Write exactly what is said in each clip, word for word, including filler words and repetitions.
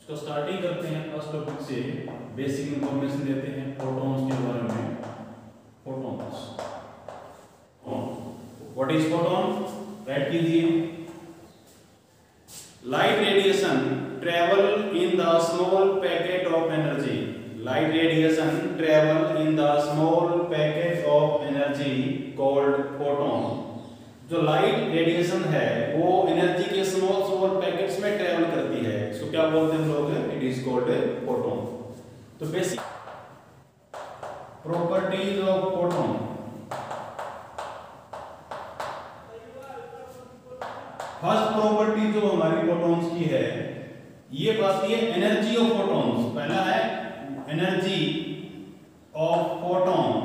इसको स्टार्टिंग करते हैं फर्स्ट टॉपिक से, बेसिक इंफॉर्मेशन देते हैं फोटॉन्स के बारे में। Photons, what is photon? Right कीजिए। Light radiation travel in the small packet of energy. Light radiation travel in the small packet of energy called photon. जो लाइट रेडिएशन है वो एनर्जी के स्मॉल स्मॉल पैकेट्स में travel करती है, इसको क्या बोलते हैं हम लोग? It is called photon. तो basic properties of photon. First property जो हमारी फोटॉन्स की है ये बात है एनर्जी ऑफ फोटॉन्स। पहला है एनर्जी ऑफ फोटॉन।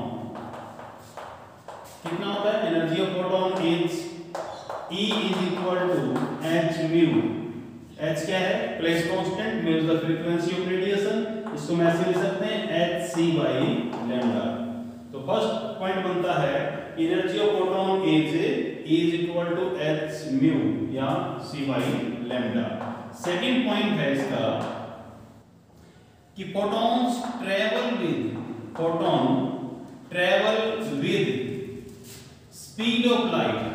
कितना होता है? Energy of photon is E is equal to h mu। h क्या है? Planck constant, mu is the frequency of radiation। इसको मैं ऐसे लिख सकते हैं hc by lambda। तो फर्स्ट पॉइंट बनता है energy of photon is E is equal to h mu या c by lambda। Second point है इसका कि photons travel with photon travel with speed of light.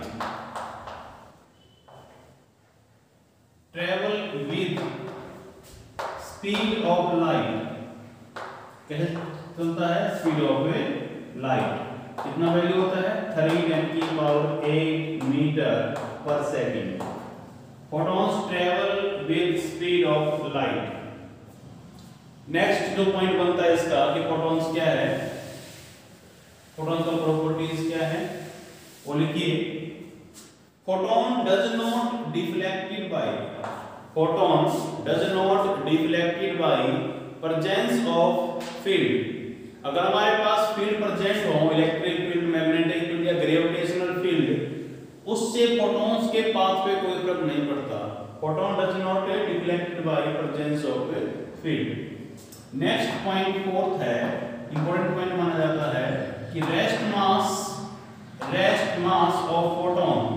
Travel with speed of light कैसे चलता है? Speed of light कितना value होता है? थ्री टेन की power eight meter per second. Photons travel with speed of light. Next जो point बनता है इसका कि फोटॉन्स क्या है, फोटॉन्स का प्रॉपर्टीज क्या है वो लिखिए। Photon does not deflected by photon does not deflected by presence of field। अगर हमारे पास फील्ड प्रेजेंट हो, इलेक्ट्रिक फील्ड, मैग्नेटिक फील्ड या ग्रेविटेशनल फील्ड, उससे फोटॉन्स के पाथ पे कोई फर्क नहीं पड़ता। Photon does not deflected by presence of field। Next point fourth है, इंपॉर्टेंट पॉइंट माना जाता है कि rest mass rest mass of photon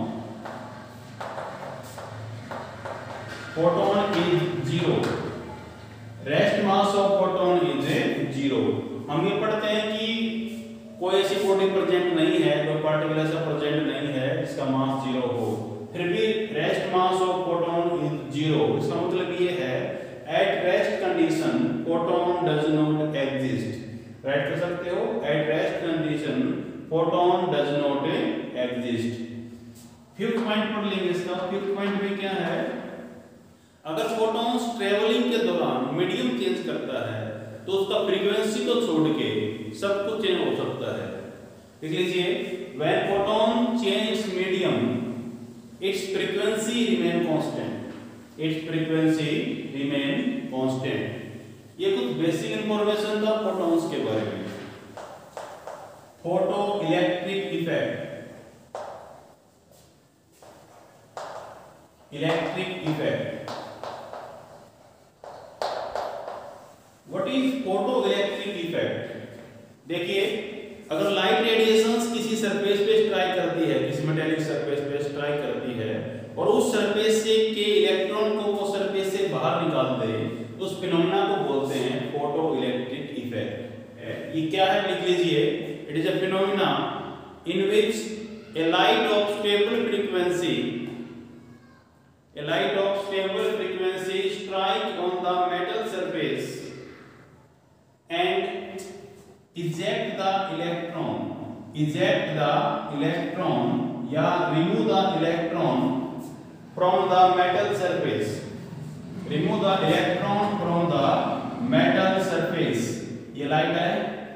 photon is zero. Rest mass of photon is zero. हम ये पढ़ते हैं कि कोई ऐसी बॉडी प्रेजेंट नहीं है, कोई पार्टिकल ऐसा प्रेजेंट नहीं है जिसका मास जीरो हो, फिर भी rest mass of photon is zero. इसका मतलब ये है at rest condition photon does not exist. Write कर सकते हो, at rest condition photon does not exist. Fifth point पढ़ लेंगे इसका। फिफ्थ पॉइंट में क्या है? अगर फोटॉन्स ट्रेवलिंग के दौरान मीडियम चेंज करता है तो उसका फ्रीक्वेंसी को छोड़ के सब कुछ चेंज हो सकता है। देख लीजिए, when photon change its medium its frequency remain constant. Its frequency remain constant. ये कुछ बेसिक इंफॉर्मेशन था फोटॉन्स के बारे में। Photo electric effect. Electric effect what is photo electric effect? देखिए, अगर लाइट रेडिएशंस किसी सरफेस पे स्ट्राइक करती है, किसी मेटेलिक सरफेस पे स्ट्राइक करती है और उस सरफेस से के इलेक्ट्रॉन को वो सरफेस से बाहर निकाल दे, उस फिनोमेना को बोलते हैं फोटो इलेक्ट्रिक इफेक्ट। ये क्या है लिख लीजिए। It is a phenomena in which a light of stable frequency a light of stable frequency strike on the metal surface and eject the electron eject the electron या remove the electron from the metal surface remove the electron from the metal surface। ये light है,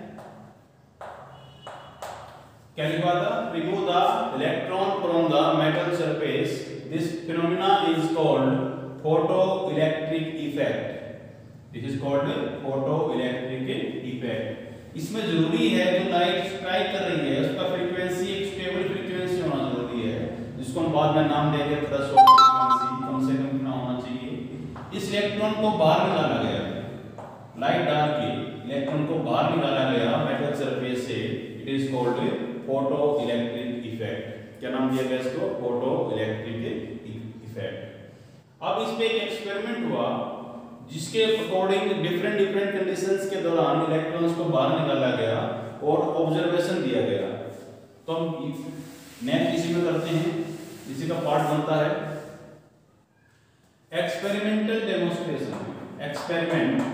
क्या लिखा था? remove the electron from the metal surface। This phenomena is called photoelectric effect। This is called photoelectric effect। इसमें जरूरी है जो light strike कर रही है उसका फ्रीक्वेंसी एक स्टेबल फ्रीक्वेंसी होना जरूरी है, जिसको हम बाद में नाम देंगे थ्रेशोल्ड फ्रीक्वेंसी। कम से कम कितना होना चाहिए? इस इलेक्ट्रॉन को बाहर निकाला गया, लाइट डाल के इलेक्ट्रॉन को बाहर निकाला गया मेटल सरफेस से। It is called photoelectric effect. क्या नाम दिया गया इसको? Photo electric effect. अब इस पे एक एक्सपेरिमेंट हुआ जिसके अकॉर्डिंग डिफरेंट डिफरेंट कंडीशंस के दौरान इलेक्ट्रॉन्स को बाहर निकाला गया और ऑब्जर्वेशन दिया गया। तो हम नेक्स्ट इसी में करते हैं, इसी का पार्ट बनता है experimental demonstration. Experiment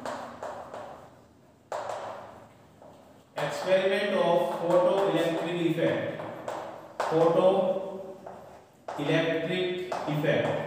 experiment of photo electric effect. Photo electric effect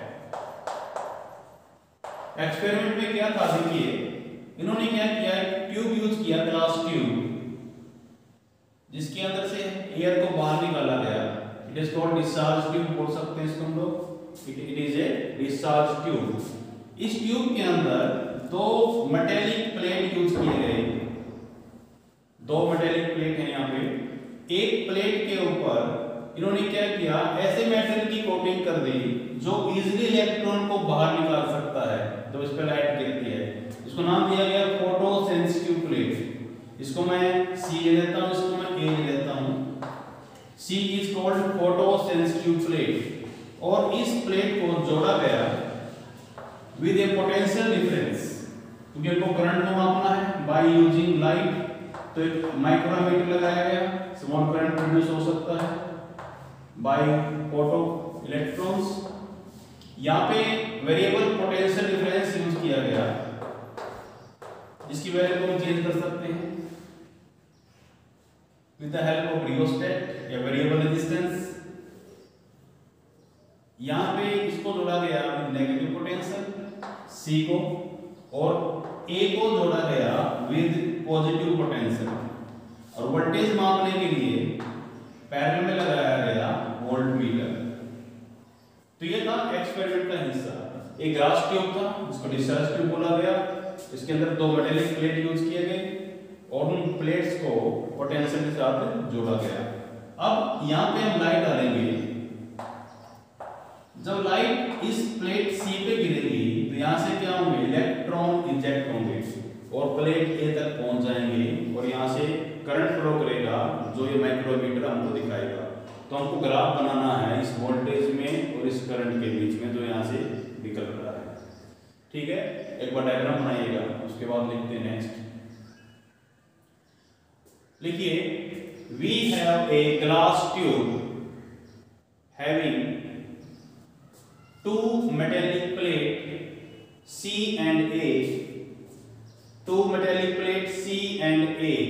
experiment में क्या था, देखिए इन्होंने क्या किया, ट्यूब यूज किया, ग्लास ट्यूब, जिसके अंदर से एयर को बाहर निकाला गया। It is called discharge tube, बोल सकते हैं इसको हम लोग। It is a discharge tube. इस ट्यूब के अंदर दो मेटेलिक प्लेट यूज किए गए। दो मेटेलिक प्लेट है यहाँ पे। एक प्लेट के ऊपर इन्होंने क्या किया, ऐसे मेटल की कोटिंग कर दी जो इजीली इलेक्ट्रॉन को बाहर निकाल सकता है जब इस पर लाइट गिरती है। इसको नाम दिया गया फोटो सेंसिटिव प्लेट। इसको मैं सी ले लेता हूं, इसको मैं ए ले लेता हूं। C is called photo sensitive plate. और इस प्लेट को जोड़ा गया विद ए पोटेंशियल डिफरेंस, क्योंकि इनको करंट को मापना है बाय यूजिंग लाइट। तो एक माइक्रोमीटर लगाया गया, स्मॉल करंट प्रोड्यूस हो सकता है बाय फोटो इलेक्ट्रॉन्स। यहाँ पे वेरिएबल पोटेंशियल डिफरेंस यूज किया गया, जिसकी वैल्यू को हम चेंज कर सकते हैं with the help of rheostat या वेरिएबल रेजिस्टेंस। यहाँ पे इसको जोड़ा गया विद नेगेटिव पोटेंशियल सी को, और ए को जोड़ा गया विद पॉजिटिव पोटेंशियल। और वोल्टेज मापने के लिए पैरेलल में लगाया गया वोल्टमीटर। तो ये था एक्सपेरिमेंट का हिस्सा। एक ग्लास ट्यूब था जिसको डिस्चार्ज ट्यूब बोला गया। इसके अंदर दो मेटेलिक प्लेट यूज किए गए और उन प्लेट्स को पोटेंशियल के साथ जोड़ा गया। अब यहाँ पे हम लाइट डालेंगे। जब लाइट इस प्लेट सी पे गिरेगी तो यहाँ से क्या होंगे, इलेक्ट्रॉन इंजेक्ट होंगे और प्लेट ए तक पहुंच जाएंगे और यहाँ से करंट फ्लो करेगा जो ये माइक्रोमीटर हमको दिखाएगा। तो हमको ग्राफ बनाना है इस वोल्टेज में और इस करंट के बीच में जो यहाँ से निकल रहा है। ठीक है, एक बार डायग्राम बनाइएगा, उसके बाद लिखते हैं नेक्स्ट। लिखिए, we have a glass tube having two metallic plate C and A, two metallic plate C and A।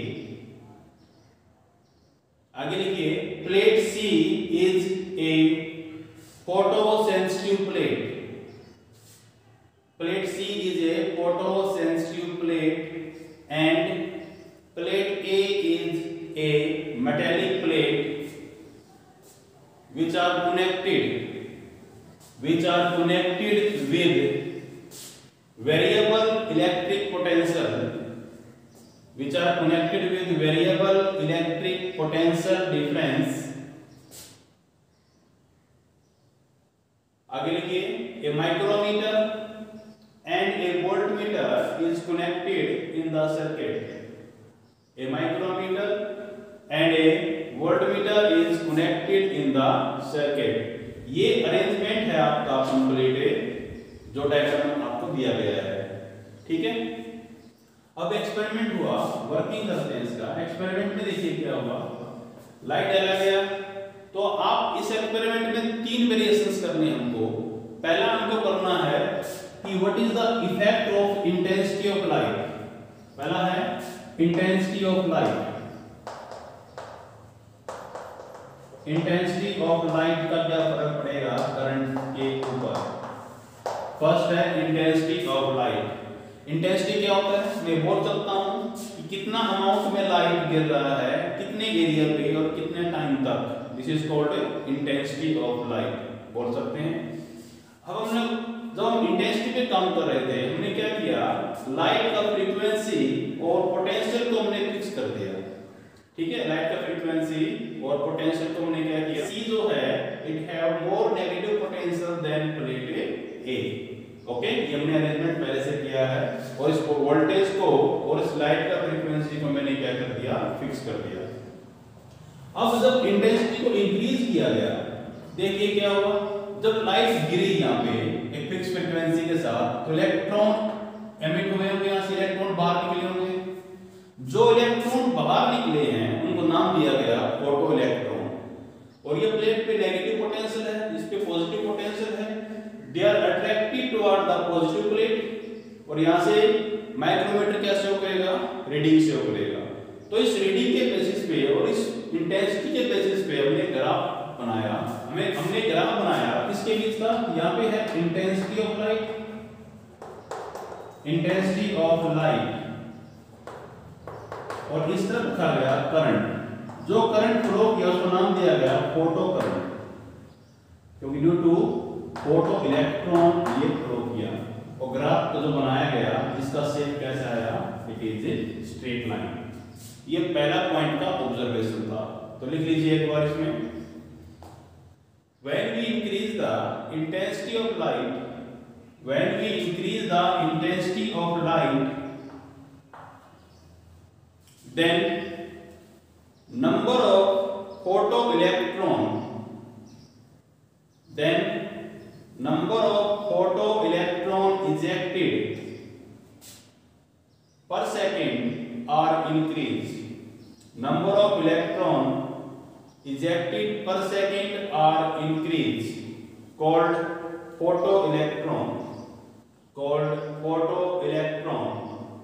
आगे लिखिए, plate C is a photosensitive plate। Plate C is a photosensitive plate and plate A is a metallic plate which are connected which are connected with variable electric potential which are connected with variable electric potential difference। आगे लिखिए, a micrometer and a voltmeter is connected in the circuit। a micrometer and a voltmeter is connected in the circuit। ये arrangement है आपका complete जो diagram आपको दिया गया है। ठीक है, अब एक्सपेरिमेंट हुआ, वर्किंग करते हैं इसका। एक्सपेरिमेंट में देखिए क्या हुआ, लाइट डाला गया। तो आप इस एक्सपेरिमेंट में तीन वेरिएशंस करने हैं हमको। पहला हमको करना है कि what is the effect of intensity of light. पहला है intensity of light. Intensity of light का क्या फर्क पड़ेगा करंट के ऊपर। फर्स्ट है इंटेंसिटी ऑफ लाइट। इंटेंसिटी क्या होता है, मैं बोल सकता हूं कि कितना अमाउंट में लाइट गिर रहा है, कितने एरिया पे और कितने टाइम तक। This is called intensity of light, बोल सकते हैं। अब हमने जब हम इंटेंसिटी पे काम कर रहे थे, हमने क्या किया, लाइट का फ्रीक्वेंसी और पोटेंशियल को हमने फिक्स कर दिया। ठीक है, लाइट का फ्रीक्वेंसी और पोटेंशियल को हमने क्या किया, C जो है it have more negative potential than plate A। Okay, ये हमने अरेंजमेंट पहले से किया है और इस वोल्टेज को और इस लाइट का फ्रीक्वेंसी को मैंने क्या कर दिया, फिक्स कर दिया। अब जब इंटेंसिटी को इंक्रीज किया गया, देखिए क्या हुआ, जब लाइट गिरी यहाँ पे एक फिक्स फ्रीक्वेंसी के साथ तो इलेक्ट्रॉन एमिट हुए होंगे, यहाँ से इलेक्ट्रॉन बाहर निकले होंगे। जो इलेक्ट्रॉन बाहर निकले हैं उनको नाम दिया गया फोटो इलेक्ट्रॉन। और ये प्लेट पे नेगेटिव पोटेंशियल है, इस पे पॉजिटिव पोटेंशियल है। They are attracted toward the positive plate. और यहाँ से माइक्रोमीटर क्या शो करेगा, रीडिंग शो करेगा। तो इस रीडिंग के बेसिस पे और इस इंटेंसिटी के बेसिस पे हमने ग्राफ बनाया, हमें हमने ग्राफ बनाया किसके बीच का, यहाँ पे है intensity of light, intensity of light, और इस तरफ रखा गया करंट। जो करंट फ्लो किया उसको नाम दिया गया फोटो करंट, क्योंकि ड्यू टू फोटो इलेक्ट्रॉन ये फ्लो किया। और ग्राफ तो जो बनाया गया इसका शेप कैसा आया, it is a straight line. ये पहला पॉइंट का ऑब्जर्वेशन था, तो लिख लीजिए एक बार इसमें। When we increase the intensity of light, when we increase the intensity of light, then number of photoelectron, then number of photoelectron ejected per second are increased. Number of electron ejected per second are increased, called photoelectron, called photoelectron.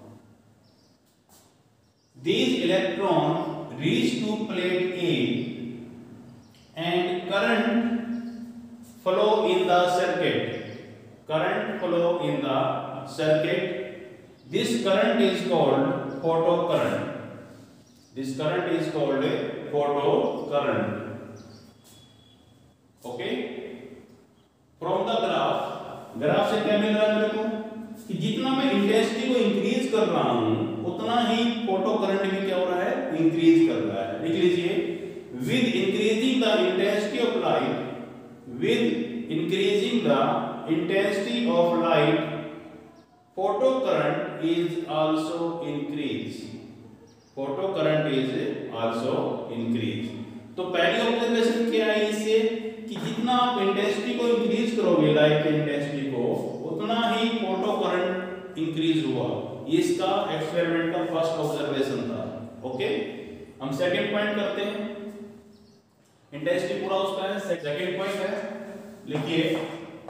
These electrons reach to plate A and current flow in the circuit. Current flow in the circuit. This current is called photocurrent. This current is called a photocurrent. Okay? From the graph, graph से क्या मिल रहा है मेरे को कि जितना मैं intensity को इंक्रीज कर रहा हूं उतना ही फोटो करंट भी क्या हो रहा है, इंक्रीज कर रहा है। लिख लीजिए, with increasing the intensity of light, with increasing the intensity of light, photo current is also increase. Photo current is also increase. तो पहली ऑब्जर्वेशन क्या है इससे कि जितना आप इंटेंसिटी को इंक्रीज करोगे लाइट की इंटेंसिटी को, उतना ही फोटो करंट इंक्रीज हुआ। ये इसका एक्सपेरिमेंट का फर्स्ट ऑब्जर्वेशन था। ओके, हम सेकंड पॉइंट करते हैं। इंटेंसिटी पूरा उसका है, सेकंड पॉइंट है, लिखिए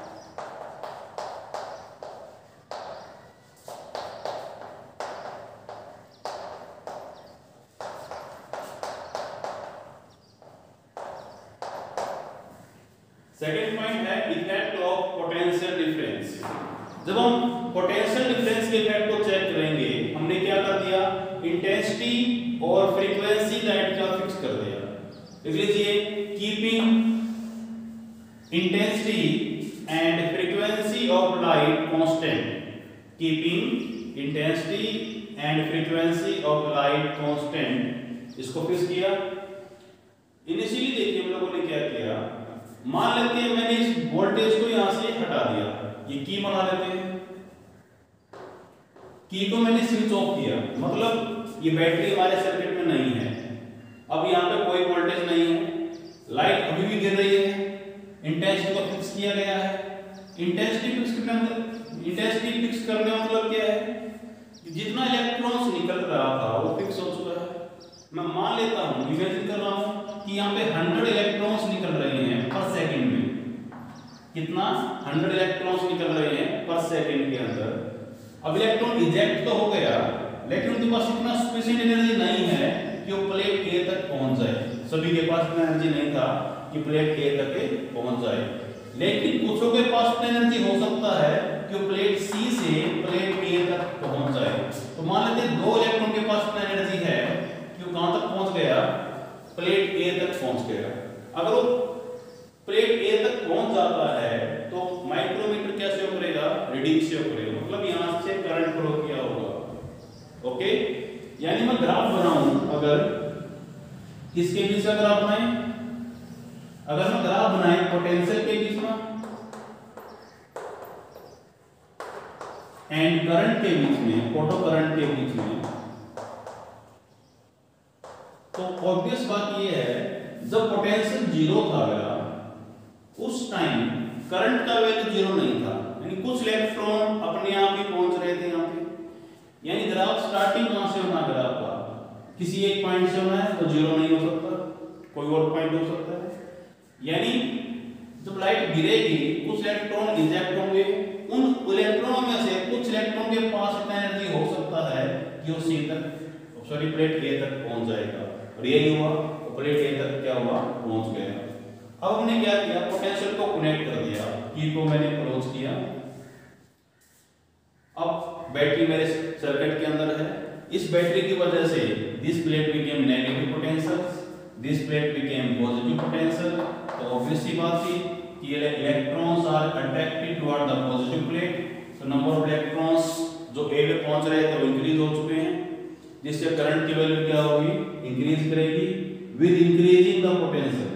सेकेंड पॉइंट है इफेक्ट ऑफ पोटेंशियल डिफरेंस। जब हम पोटेंशियल डिफरेंस के इफेक्ट को चेक करेंगे, हमने क्या कर दिया, इंटेंसिटी और फ्रीक्वेंसी लाइट का फिक्स कर दिया। लिख लीजिए, keeping intensity and frequency of light constant, keeping intensity and frequency of light constant, इसको फिक्स किया। इनिशियली देखिए हम लोगों ने क्या किया, मान लेते हैं मैंने इस वोल्टेज को यहां से हटा दिया, ये की बना लेते हैं, की को मैंने स्विच ऑफ किया, मतलब ये बैटरी हमारे सर्किट में नहीं है। अब यहां पे कोई वोल्टेज नहीं है, लाइट अभी भी गिर रही है, इंटेंसिटी को फिक्स किया गया है। इंटेंसिटी फिक्स करने मतलब इंटेंसिटी फिक्स करने का मतलब क्या है कि जितना इलेक्ट्रॉन्स निकल रहा था वो फिक्स हो चुका है। मैं मान लेता हूं, इमेजिन कर रहा हूं कि यहाँ पे हंड्रेड इलेक्ट्रॉन्स निकल रहे हैं पर सेकंड में। कितना? हंड्रेड इलेक्ट्रॉन्स निकल रहे हैं पर सेकंड के अंदर। अब इलेक्ट्रॉन इजेक्ट तो हो गया, लेकिन उनके पास इतना सफिशिएंट एनर्जी नहीं है कि वो प्लेट ए तक पहुंच जाए। सभी के पास इतना एनर्जी नहीं था कि प्लेट ए तक पहुंच जाए, लेकिन कुछों के पास इतना एनर्जी हो सकता है कि वो प्लेट सी से प्लेट ए तक पहुंच जाए। तो मान लेते हैं दो इलेक्ट्रॉन के पास इतना एनर्जी है कि वो कहां तक पहुंच गया, प्लेट ए तक पहुंच गया। अगर वो प्लेट ए तक पहुंच जाता है तो माइक्रोमीटर क्या शो करेगा, रीडिंग शो करेगा, मतलब यहां से करंट फ्लो किया होगा। ओके, यानी मैं ग्राफ बनाऊं, अगर किसके बीच का ग्राफ बनाएं, अगर मैं ग्राफ बनाएं पोटेंशियल के बीच में एंड करंट के बीच में, फोटो करंट के बीच में, तो ऑब्वियस बात ये है जब पोटेंशियल जीरो था मेरा, उस टाइम करंट का वैल्यू जीरो नहीं था, यानी कुछ इलेक्ट्रॉन अपने आप ही पहुंच रहे थे यहाँ पे, किसी एक पॉइंट से होना है तो जीरो नहीं हो सकता, कोई और पॉइंट हो सकता है। यानी जब लाइट गिरेगी कुछ इलेक्ट्रॉन इजेक्ट होंगे, उन इलेक्ट्रॉनों में से कुछ इलेक्ट्रॉन के पास इतना एनर्जी हो सकता है कि वो सी तक सॉरी प्लेट ए तक पहुंच जाएगा, और यही हुआ, तो प्लेट ए तक क्या हुआ, पहुंच गया। अब हमने क्या किया, पोटेंशियल को कनेक्ट कर दिया, की को मैंने क्लोज किया। अब बैटरी मेरे सर्किट के अंदर है, इस बैटरी की वजह से this plate became negative potential, this plate became positive potential. तो ऑब्वियस सी बात थी कि electrons are attracted toward the positive plate, तो नंबर ऑफ इलेक्ट्रॉन्स जो ए पे पहुंच रहे थे वो इंक्रीज हो चुके हैं, जिससे करंट की वैल्यू क्या होगी, इंक्रीज करेगी with increasing the potential,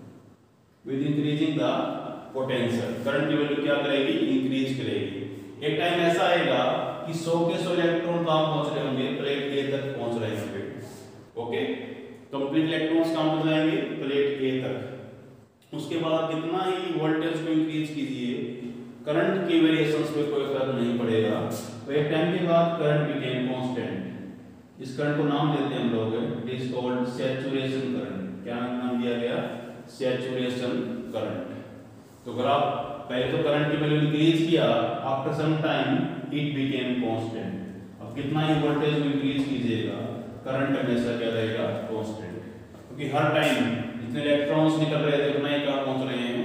with increasing the potential current की वैल्यू क्या करेगी, इंक्रीज करेगी। एक टाइम ऐसा आएगा कि सौ के सौ इलेक्ट्रॉन कहां पहुंच रहे होंगे, प्लेट ए तक पहुंच रहे होंगे। ओके, कंप्लीट इलेक्ट्रॉन्स कहां पहुंच जाएंगे, प्लेट ए तक। उसके बाद कितना ही वोल्टेज को इंक्रीज कीजिए, करंट की वेरिएशंस पे कोई फर्क नहीं पड़ेगा। तो एक टाइम के बाद करंट बिकेम कांस्टेंट। इस करंट को नाम देते हैं हम लोग, it is called saturation current. क्या नाम दिया गया, सैचुरेशन करंट। तो अगर आप पहले तो करंट की वैल्यू इंक्रीज किया, after some time it became constant. अब कितना ही वोल्टेज में इंक्रीज कीजिएगा, करंट हमेशा क्या रहेगा, कांस्टेंट, क्योंकि हर टाइम जितने इलेक्ट्रॉन्स निकल रहे थे उतना ही कहां पहुंच रहे हैं,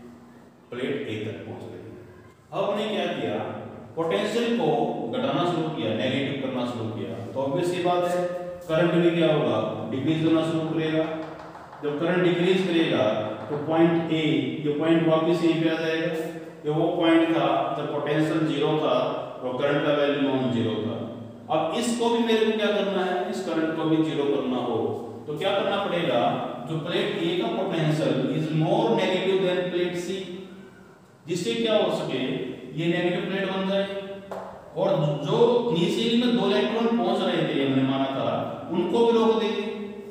प्लेट ए तक पहुंच रहे हैं। अब हमने क्या किया, पोटेंशियल को घटाना शुरू किया, नेगेटिव करना शुरू किया। तो ऑब्वियस सी बात है करंट भी क्या होगा, डिक्रीज होना शुरू करेगा। जब करंट डिक्रीज करेगा तो पॉइंट ए, ये पॉइंट वापस यहीं पे आ जाएगा। ये वो पॉइंट था जब पोटेंशियल जीरो था और करंट का वैल्यू नॉन जीरो था। अब इसको भी मेरे को क्या करना है, इस करंट को भी जीरो करना हो तो क्या करना पड़ेगा, जो प्लेट ए का potential is more negative than plate C, जिससे क्या हो सके ये नेगेटिव प्लेट बन जाए, और जो इनिशियली में दो इलेक्ट्रॉन पहुंच रहे थे हमने माना था उनको भी रोक देंगे।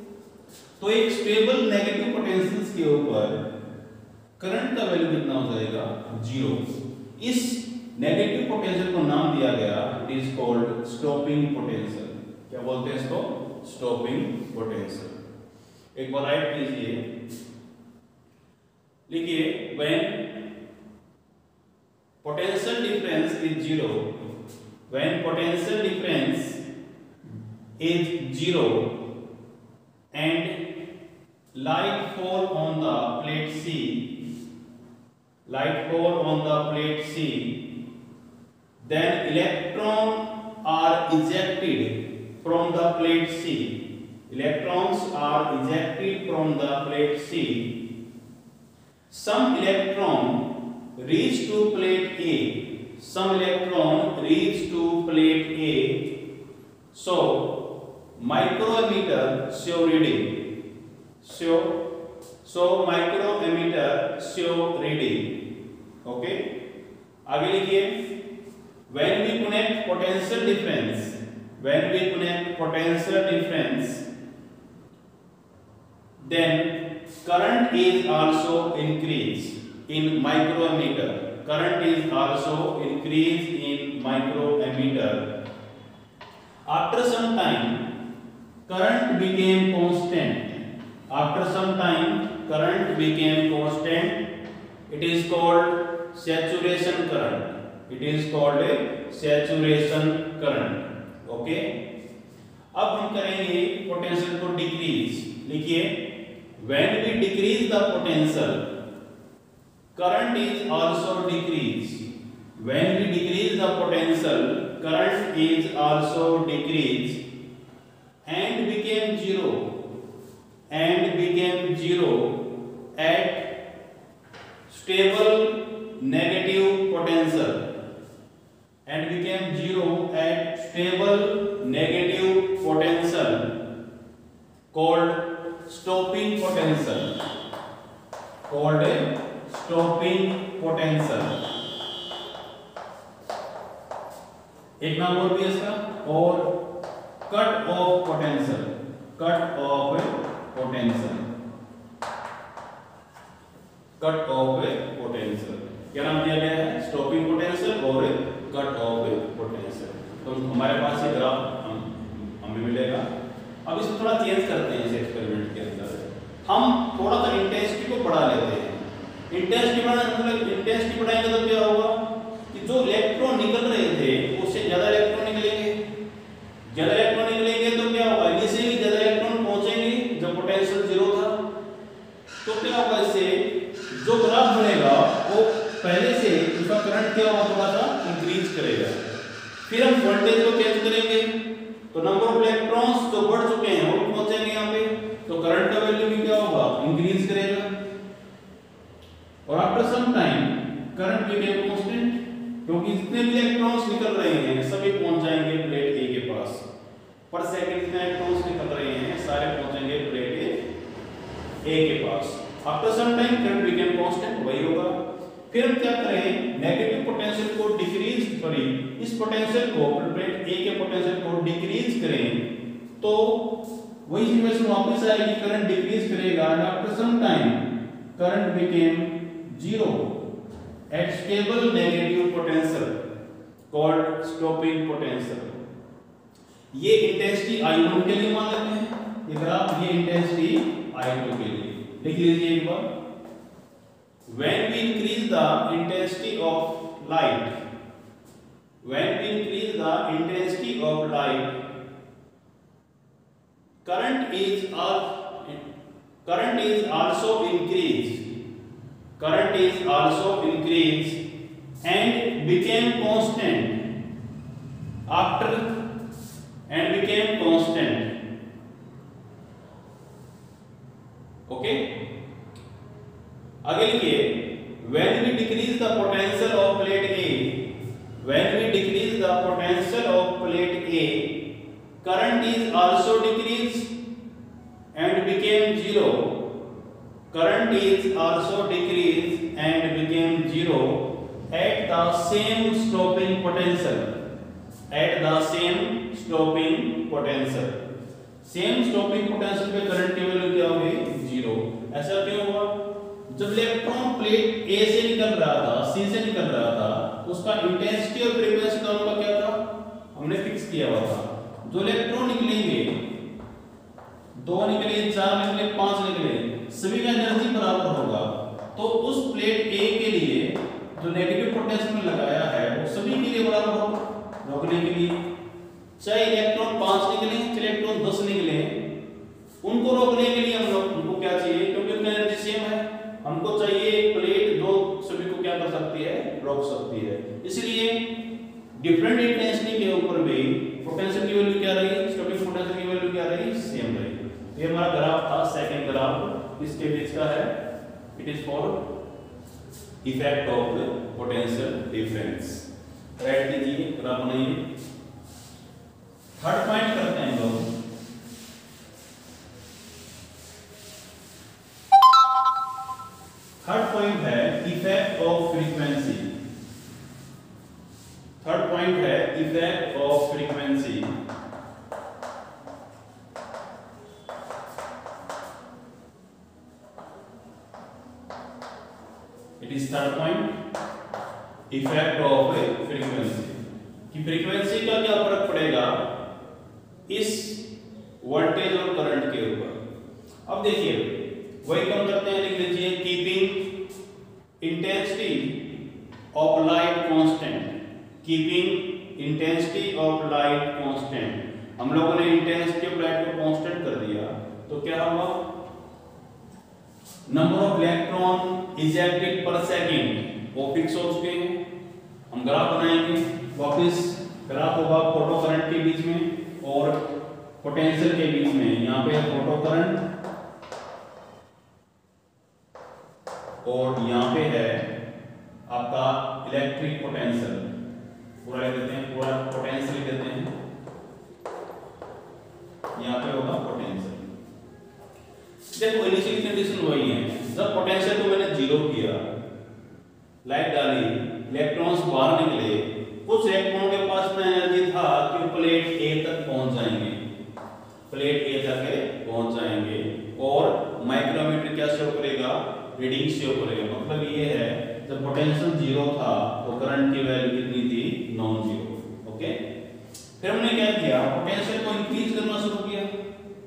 तो एक स्टेबल नेगेटिव पोटेंशियल्स के ऊपर करंट का वैल्यू कितना हो जाएगा, जीरो। इस नेगेटिव पोटेंशियल को नाम दिया गया, it is called stopping potential. क्या बोलते हैं इसको, स्टॉपिंग पोटेंशियल। एक बार राइट कीजिए, लिखिए when potential difference is zero, when potential difference is zero and light fall on the plate C, light fall on the plate C, then electron are ejected from the plate C, electrons are ejected from the plate C, some electron reach to plate A, some electron reach to plate A, so micrometer show reading, show so micrometer show reading. Okay, आगे लिखिए, when we connect potential difference, when we connect potential difference, then current is also increased in micrometer, current is also increased in micrometer. After some time current became constant, after some time current became constant, it is called saturation current, it is called a saturation current. Okay, अब हम करेंगे potential को decrease. लिखिए, when we decrease the potential, current is also decreased. When we decrease the potential, current is also decreased and became zero, and became zero at stable negative potential, and became zero at stable negative potential called stopping potential, called a stopping potential. एक नाम और भी है इसका, और cut off potential, cut off potential, cut off potential. क्या नाम दिया गया है, स्टॉपिंग पोटेंशियल और कट ऑफ पोटेंशियल। तो हमारे पास ये ग्राफ हम हमें मिलेगा। अब इसको थोड़ा चेंज करते हैं। इस एक्सपेरिमेंट के अंदर हम थोड़ा सा इंटेंसिटी को बढ़ा लेते हैं। इंटेंसिटी बढ़ाने मतलब इंटेंसिटी बढ़ाएंगे तो क्या होगा कि जो इलेक्ट्रॉन निकल रहे थे उससे ज्यादा इलेक्ट्रॉन निकलेंगे। ज्यादा इलेक्ट्रॉन निकलेंगे तो क्या होगा, इससे भी ज्यादा इलेक्ट्रॉन पहुंचेंगे जब पोटेंशियल जीरो था। तो क्या होगा, इससे जो ग्राफ बनेगा वो पहले से उसका करंट क्या होगा, थोड़ा सा इंक्रीज करेगा। फिर हम वोल्टेज को चेंज करेंगे तो नंबर ऑफ इलेक्ट्रॉन्स जो बढ़ चुके हैं वो पहुंचेंगे यहाँ पे, तो करंट का वैल्यू भी क्या होगा, इंक्रीज करेगा। और after some time current became constant, क्योंकि जितने भी इलेक्ट्रॉन्स निकल रहे हैं सभी पहुंच जाएंगे प्लेट ए के पास। पर सेकंड जितने इलेक्ट्रॉन्स निकल रहे हैं सारे पहुंचेंगे प्लेट ए के पास। After some time current became constant, वही होगा। फिर हम क्या करें, नेगेटिव पोटेंशियल को डिक्रीज करें, इस पोटेंशियल को प्लेट ए के पोटेंशियल को डिक्रीज करें तो वही सिचुएशन वापस आएगी, करंट डिक्रीज करेगा and after some time current became zero at stable negative potential called stopping potential. ये इंटेंसिटी आई वन के लिए मान लेते हैं, ये ग्राफ ये इंटेंसिटी आई टू के लिए लिख लीजिए एक बार। When we increase the intensity of light, when we increase the intensity of light, current is al- current is also increased. Current is also increased and became constant after and became constant. Okay. आगे लिखिए, when we decrease the potential of plate A, when we decrease the potential of plate A, current is also decreased and became zero. Current is also decreased and became zero at the same stopping potential. At the same stopping potential. Same stopping potential पे current की value क्या होगी, zero. ऐसा क्यों हुआ, जब electron plate ए से निकल रहा था, सी से निकल रहा था, उसका इंटेंसिटी और फ्रीक्वेंसी दोनों का क्या था, हमने फिक्स किया हुआ था। जो इलेक्ट्रॉन निकलेंगे, दो निकले, चार निकले, पांच निकले, सभी का एनर्जी बराबर होगा। तो उस प्लेट ए के लिए जो नेगेटिव पोटेंशियल में लगाया है वो सभी के लिए बराबर होगा रोकने के लिए। चाहे इलेक्ट्रॉन पांच निकले, चाहे इलेक्ट्रॉन दस निकले, उनको रोकने के लिए हम लोग उनको क्या चाहिए, क्योंकि उनका एनर्जी सेम है, हमको चाहिए एक प्लेट जो सभी को क्या कर सकती है, रोक सकती है। इसलिए डिफरेंट इंटेंसिटी के ऊपर भी पोटेंशियल की वैल्यू क्या रही, स्टॉपिंग पोटेंशियल की वैल्यू क्या रही, सेम रही। ये हमारा ग्राफ था, सेकंड ग्राफ इसके बीच का है। It is for effect of potential difference. Write कीजिए, ग्राफ बनाइए। थर्ड पॉइंट करते हैं लोग। थर्ड पॉइंट है effect of frequency. Third point है effect of frequency. It is third point, effect of frequency. कि फ्रीक्वेंसी का क्या फर्क पड़ेगा इस वोल्टेज और करंट के ऊपर। अब देखिए वही कम करते हैं, लिख लीजिए keeping intensity of light constant. Keeping intensity of light constant. हम लोगों ने इंटेंसिटी ऑफ लाइट को कांस्टेंट कर दिया तो क्या होगा, number of electron ejected per second वो फिक्स हो चुके हैं। हम ग्राफ बनाएंगे, वापस ग्राफ होगा फोटो करंट के बीच में और पोटेंशियल के बीच में। यहाँ पे फोटो करंट और यहाँ पे है आपका इलेक्ट्रिक पोटेंशियल। पूरा लिख देते हैं, पूरा पोटेंशियल लिख देते हैं। यहाँ पे होगा पोटेंशियल। देखो इनिशियल कंडीशन वही है, जब पोटेंशियल को मैंने जीरो किया, लाइट डाली, इलेक्ट्रॉन्स बाहर निकले, कुछ इलेक्ट्रॉन के पास में एनर्जी था कि प्लेट ए तक पहुंच जाएंगे, प्लेट ए तक पहुंच जाएंगे और माइक्रोमीटर क्या शो करेगा, रीडिंग शो करेगा। मतलब ये है जब पोटेंशियल जीरो था तो करंट की वैल्यू कितनी थी, नॉन जीरो। ओके, फिर हमने क्या किया, पोटेंशियल को इंक्रीज करना शुरू किया।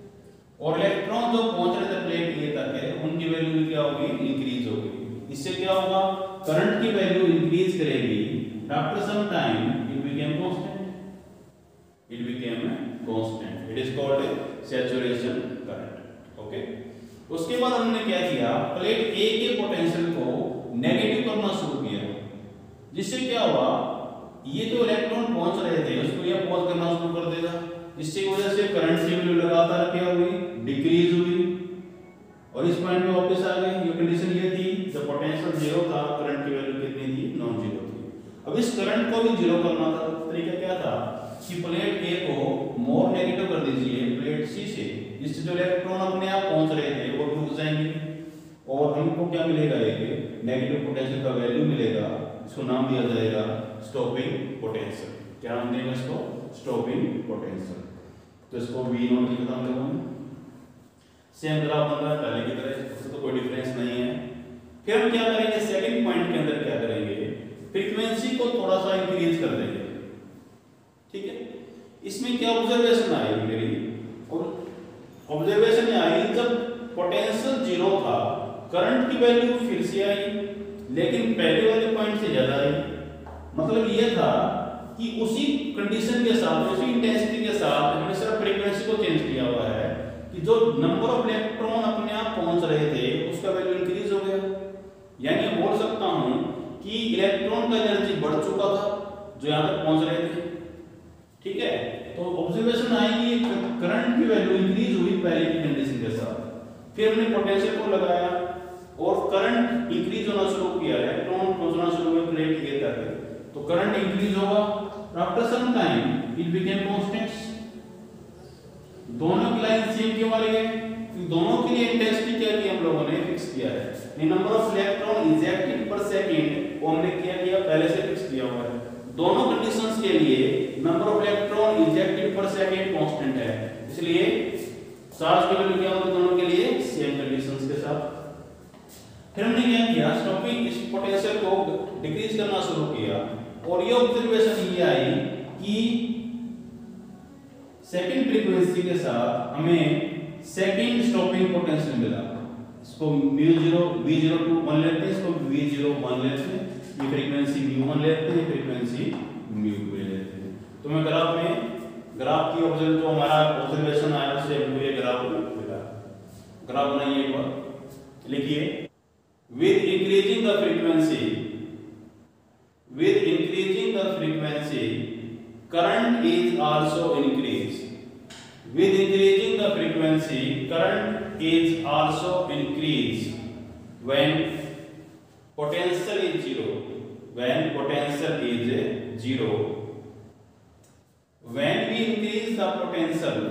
और इलेक्ट्रॉन जो पहुंच रहे थे प्लेट ए तक है उनकी वैल्यू भी क्या होगी, इंक्रीज होगी। इससे क्या होगा, करंट की वैल्यू इंक्रीज करेगी, after some time it became constant, it became constant, it is called saturation current. Okay, उसके बाद हमने क्या किया, प्लेट ए के पोटेंशियल को नेगेटिव करना शुरू किया, जिससे क्या हुआ, ये जो इलेक्ट्रॉन पहुंच रहे थे उसको ये पॉज करना शुरू कर देगा, जिसकी वजह से करंट की वैल्यू लगातार क्या हुई, डिक्रीज हुई और इस पॉइंट पे वापस आ गए। ये कंडीशन ये थी जब पोटेंशियल जीरो था, करंट की वैल्यू कितनी थी, नॉन जीरो थी। अब इस करंट को भी जीरो करना था, तो तरीका क्या था कि प्लेट ए को मोर नेगेटिव कर दीजिए प्लेट सी से, जिससे जो इलेक्ट्रॉन अपने आप पहुंच रहे थे वो रुक जाएंगे और हमको क्या मिलेगा, एक नेगेटिव पोटेंशियल का वैल्यू मिलेगा, इसको नाम दिया जाएगा स्टॉपिंग पोटेंशियल। क्या नाम देंगे इसको, स्टॉपिंग पोटेंशियल। तो इसको वी नॉट लिखता हूं मैं, सेम ग्राफ बन रहा है पहले की तरह, उससे तो कोई डिफरेंस नहीं है। फिर हम क्या करेंगे, सेकंड पॉइंट के अंदर क्या करेंगे, फ्रीक्वेंसी को थोड़ा सा इंक्रीज कर देंगे। ठीक है, इसमें क्या ऑब्जर्वेशन आएगी मेरी, और ऑब्जर्वेशन आई जब पोटेंशियल जीरो था, करंट की वैल्यू फिर से आई, लेकिन पहले वाले पॉइंट से ज्यादा आई। मतलब ये था कि उसी कंडीशन के साथ, उसी इंटेंसिटी के साथ हमने सिर्फ फ्रीक्वेंसी को चेंज किया हुआ है कि जो नंबर ऑफ इलेक्ट्रॉन अपने आप पहुंच रहे थे उसका वैल्यू इंक्रीज हो गया। यानी बोल सकता हूं कि इलेक्ट्रॉन का एनर्जी बढ़ चुका था जो यहां तक पहुंच रहे थे। ठीक है, तो ऑब्जर्वेशन आएगी करंट की वैल्यू इंक्रीज हुई पहले की कंडीशन के साथ, फिर हमने पोटेंशियल को लगाया और करंट इंक्रीज होना शुरू किया, इलेक्ट्रॉन पहुंचना शुरू हुए प्लेट ए तक, तो करंट इंक्रीज होगा, after some time it became constant. दोनों की लाइन सेम क्यों आ रही है, दोनों के लिए इंटेंसिटी क्या की हम लोगों ने फिक्स किया है, number of electron injected per second वो हमने क्या किया, पहले से फिक्स किया हुआ है। दोनों कंडीशंस के लिए number of electron injected per second constant है, इसलिए चार्ज की वैल्यू क्या होगी दोनों के लिए, सेम कंडीशंस के साथ। फिर हमने क्या किया, स्टॉपिंग इस पोटेंशियल को डिक्रीज करना शुरू किया और ये ऑब्जर्वेशन ये आई कि सेकंड फ्रीक्वेंसी के साथ हमें सेकंड स्टॉपिंग पोटेंशियल मिला। इसको mu zero V zero two one लेते हैं, इसको वी जीरो वन लेते हैं, ये फ्रीक्वेंसी म्यू वन लेते हैं, फ्रीक्वेंसी म्यू टू लेते हैं। तो मैं ग्राफ में ग्राफ की ऑब्जर्व जो हमारा ऑब्जर्वेशन आया उससे हमको ये ग्राफ मिला। ग्राफ बनाइए एक बार, लिखिए with increasing the frequency with increasing the frequency current is also increased with increasing the frequency current is also increased when potential is zero when potential is zero when we increase the potential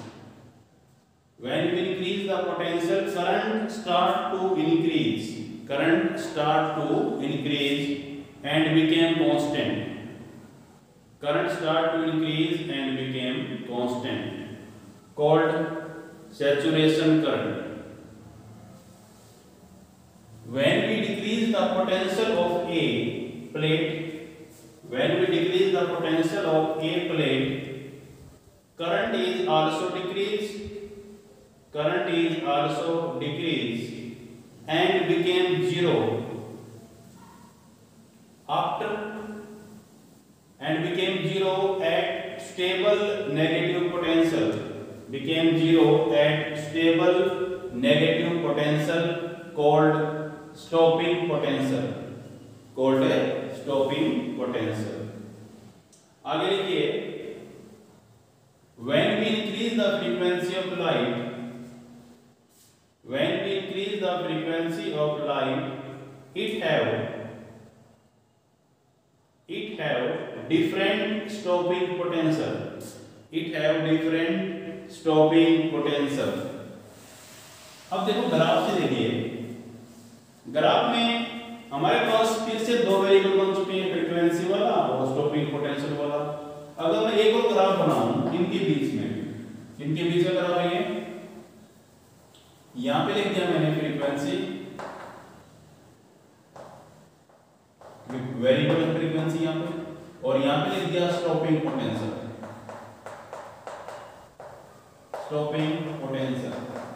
when we increase the potential current start to increase current start to increase and became constant current start to increase and became constant called saturation current when we decrease the potential of a plate when we decrease the potential of a plate current is also decreased current is also decreased and became zero after and became zero at stable negative potential became zero at stable negative potential called stopping potential called stopping potential। आगे लिखिए when we increase the frequency of light when we increase the frequency of light it have it have different stopping potential it have different stopping potential। अब देखो graph से देखिए, graph में हमारे पास फिर से दो वेरिएबल बन चुके हैं, फ्रीक्वेंसी वाला और स्टॉपिंग पोटेंशियल वाला। अगर मैं एक और ग्राफ बनाऊं इनके बीच में इनके बीच में ग्राफ है, यहां पे लिख दिया मैंने फ्रीक्वेंसी वेरिएबल फ्रीक्वेंसी यहां पे और यहां पे लिख दिया स्टॉपिंग पोटेंशियल स्टॉपिंग पोटेंशियल।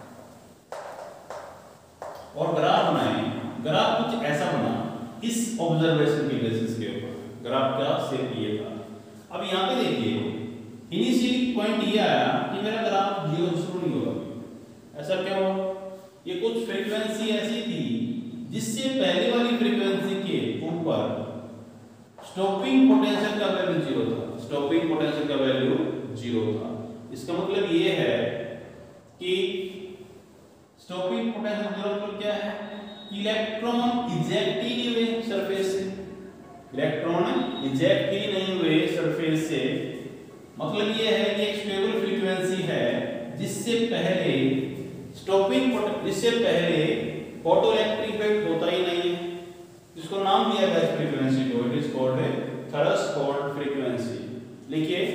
और ग्राफ बनाए, ग्राफ कुछ ऐसा बना इस ऑब्जर्वेशन के बेसिस के ऊपर। ग्राफ का शेप ये था। अब यहाँ पे देखिए इनिशियल पॉइंट ये आया कि मेरा ग्राफ जीरो से शुरू नहीं होगा। ऐसा क्या हुआ? ये कुछ फ्रीक्वेंसी ऐसी थी जिससे पहले वाली फ्रीक्वेंसी के ऊपर स्टॉपिंग पोटेंशियल का वैल्यू जीरो था। स्टॉपिंग पोटेंशियल का वैल्यू जीरो था। इसका मतलब ये है कि स्टॉपिंग पोटेंशियल जीरो मतलब क्या है? इलेक्ट्रॉन इजेक्ट ही नहीं हुए सरफेस से। इलेक्ट्रॉन इजेक्ट ही नहीं हुए सरफेस से, मतलब ये है कि एक स्टेबल फ्रीक्वेंसी है जिससे पहले स्टॉपिंग जिससे पहले फोटो इलेक्ट्रिक इफेक्ट होता ही नहीं है, जिसको नाम दिया गया इस फ्रीक्वेंसी को, it is called a threshold frequency. लिखिए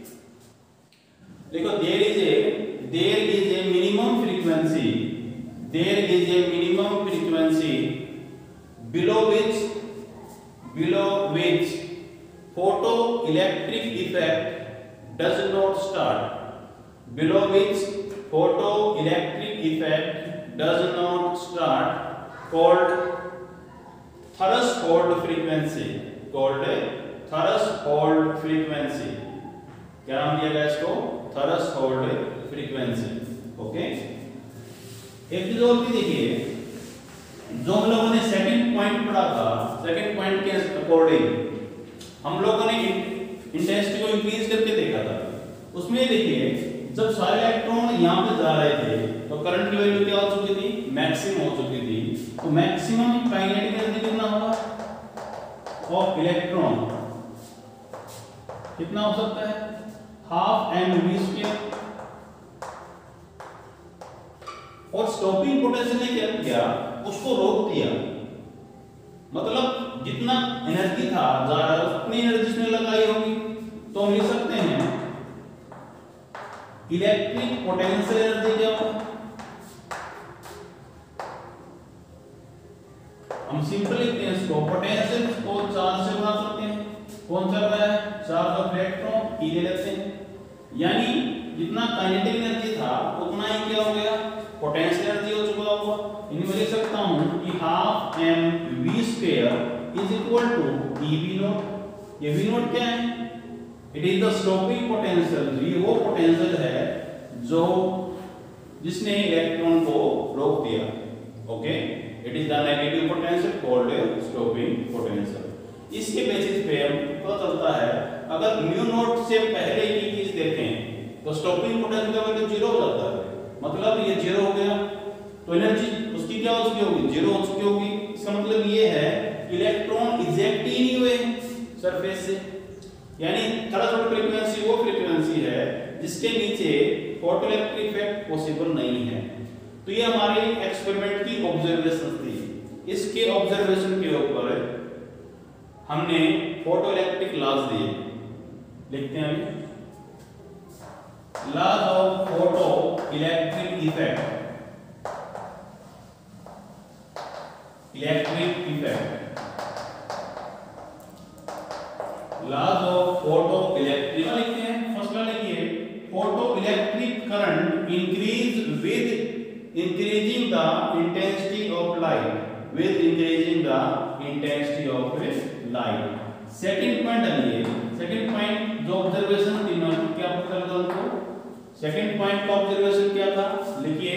देखो, there is a there is a minimum frequency there is a minimum frequency below which below which photo electric effect does not start, below which photoelectric effect does not start, called Thurstford frequency, called a Thurstford frequency। क्या नाम दिया गया इसको? Thurstford frequency। Okay, एक चीज और भी देखिए, जो हम लोगों ने सेकंड पॉइंट पढ़ा था, सेकंड पॉइंट के अकॉर्डिंग हम लोगों ने इंटेंसिटी को इंक्रीज करके देखा था। उसमें देखिए जब सारे इलेक्ट्रॉन यहाँ पे जा रहे थे तो करंट की वैल्यू क्या हो चुकी थी? मैक्सिमम हो चुकी थी। तो मैक्सिमम काइनेटिक एनर्जी कितना होगा ऑफ इलेक्ट्रॉन? कितना हो सकता है? Half M V square. और स्टॉपिंग पोटेंशियल ने क्या किया? उसको रोक दिया। मतलब जितना एनर्जी था जा रहा है उतनी एनर्जी इसने लगाई होगी। तो हम लिख सकते हैं इलेक्ट्रिक पोटेंशियल एनर्जी क्या होगा? हम सिंपल लिखते हैं इसको, पोटेंशियल को चार्ज से बना सकते हैं। कौन चल रहा है? चार्ज ऑफ इलेक्ट्रॉन, ई ले लेते हैं। यानी जितना काइनेटिक एनर्जी था उतना ही क्या हो गया? पोटेंशियल एनर्जी हो चुका होगा। इन्हें मैं लिख सकता हूं कि half M V square is equal to E V not. ये वी नॉट क्या है? It is the stopping potential. ये वो पोटेंशियल है जो जिसने इलेक्ट्रॉन को रोक दिया। Okay, it is the negative potential called stopping potential. इसके बेसिस पे हम पता चलता है अगर म्यू नॉट से पहले की चीज देखें तो स्टॉपिंग पोटेंशियल का वैल्यू जीरो हो जाता है। मतलब ये जीरो हो गया तो एनर्जी उसकी क्या हो चुकी होगी? जीरो हो चुकी होगी। इसका मतलब ये है इलेक्ट्रॉन इजेक्ट ही नहीं हुए सरफेस से। यानी थर्ड फ्रीक्वेंसी वो फ्रीक्वेंसी है जिसके नीचे फोटोइलेक्ट्रिक इफेक्ट पॉसिबल नहीं है। तो ये हमारे एक्सपेरिमेंट की ऑब्जर्वेशन थी। इसके ऑब्जर्वेशन के ऊपर हमने फोटोइलेक्ट्रिक लॉज दिए। लिखते हैं अभी laws of photo electric effect. Electric effect, laws of photo electric लिखते हैं। फर्स्ट लॉ लिखिए, photo electric current increase with increasing the intensity of light with increasing the intensity of light. Second point आइए, second point जो observation थी ना क्या पता लगा उनको? सेकंड पॉइंट का ऑब्जर्वेशन क्या था? लिखिए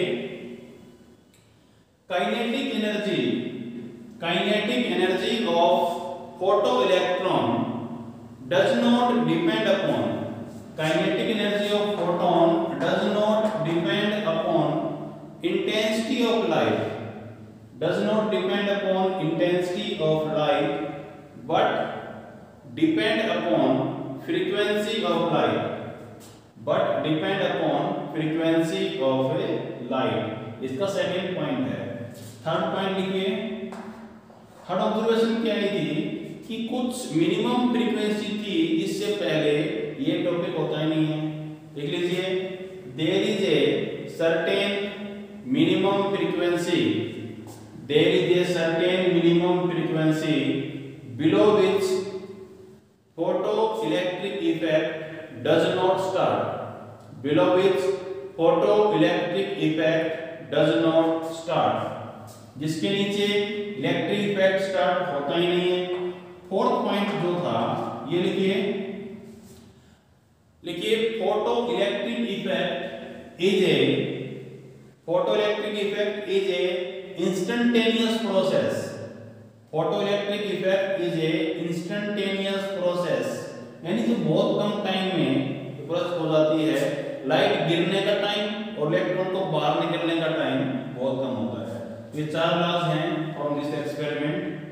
kinetic energy kinetic energy of photo electron does not depend upon kinetic energy of photon does not depend upon intensity of light does not depend upon intensity of light but depend upon frequency of light but depend upon frequency of a light। इसका second point है। Third point लिखिए, third observation क्या आई थी कि कुछ minimum frequency थी जिससे पहले ये टॉपिक होता ही नहीं है। देख लीजिए, there is a certain minimum frequency there is a certain minimum frequency below which photo electric effect does not start below which photo electric effect does not start, जिसके नीचे इलेक्ट्रिक इफेक्ट स्टार्ट होता ही नहीं है। Fourth point जो था ये लिखिए, लिखिए photo electric effect is a photo electric effect is a instantaneous process. Photo electric effect is a instantaneous process, यानी कि बहुत कम टाइम में प्रोसेस हो जाती है। लाइट गिरने का टाइम और इलेक्ट्रॉन को बाहर निकलने का टाइम बहुत कम होता है। ये चार लॉज हैं फ्रॉम दिस एक्सपेरिमेंट।